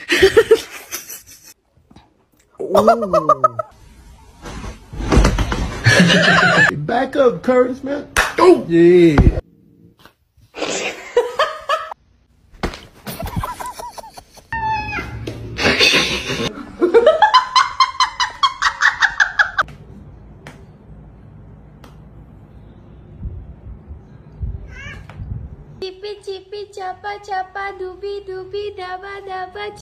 Back up, Curtis, man. Oh, yeah. Cipi cipi capa capa dubi dubi daba daba.